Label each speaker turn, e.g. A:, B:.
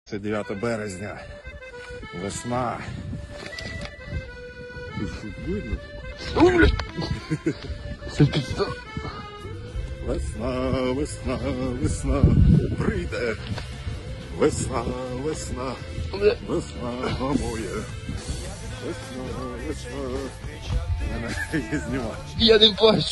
A: Це 9 березня. Весна. Видно?
B: Це підстав.
A: Весна, весна, весна, прийде. Весна, весна, весна моє. Весна, весна. Мене її знімає.
B: Я не бачу.